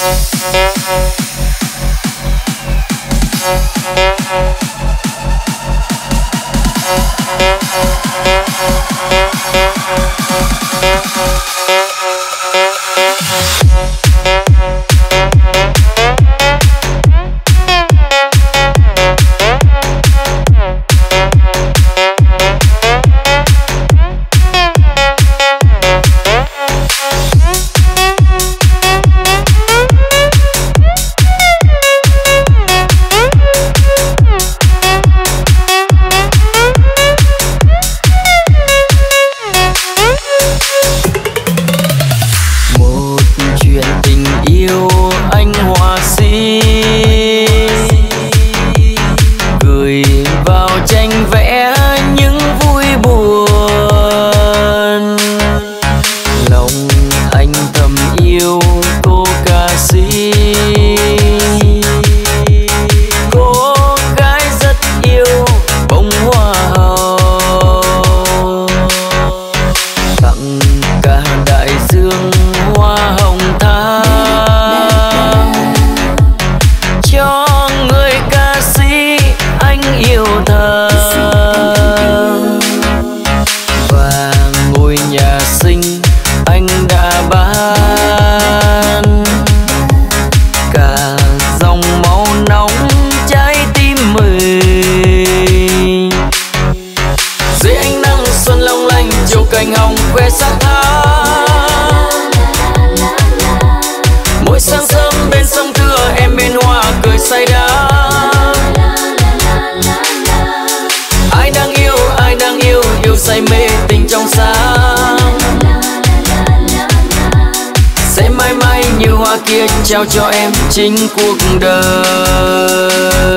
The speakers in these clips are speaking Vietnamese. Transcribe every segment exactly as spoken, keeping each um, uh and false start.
Trao cho em chính cuộc đời.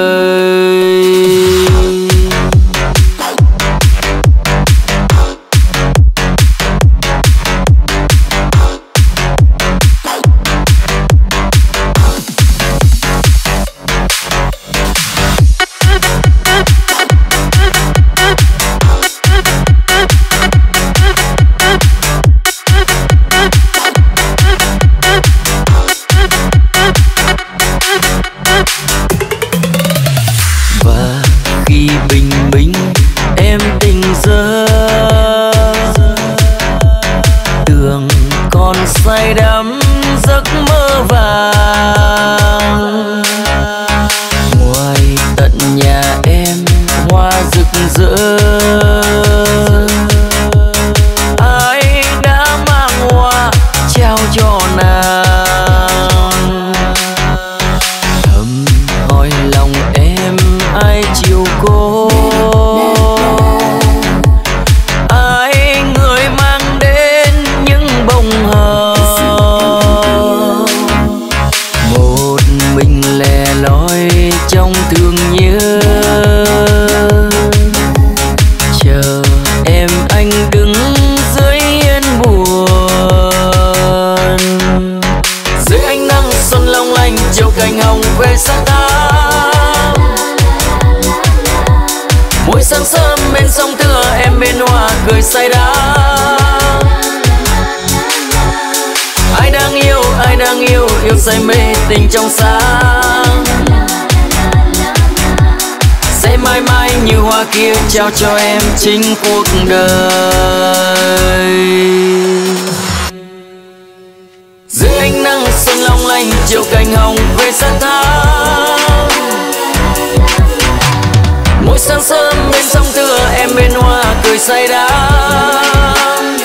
Say đắm ai đang yêu ai đang yêu yêu say mê tình trong sáng sẽ mãi mãi như hoa kia trao cho em chính cuộc đời. Dưới ánh nắng xuân long lanh chiều cành hồng về sát tháng, mỗi sáng sớm bên sông Thưa em bên hoa cười say đắm.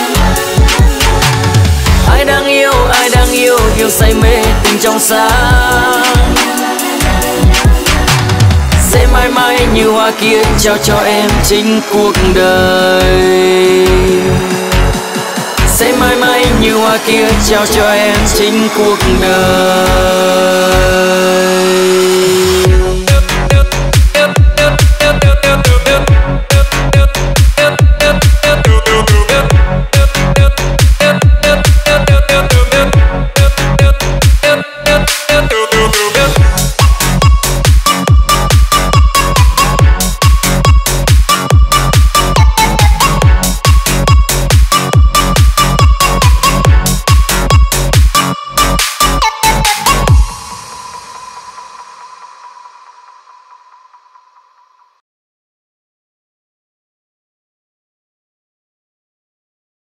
Ai đang yêu ai đang yêu yêu say mê tình trong sáng sẽ mãi mãi như hoa kia trao cho em chính cuộc đời. Sẽ mãi mãi như hoa kia trao cho em chính cuộc đời.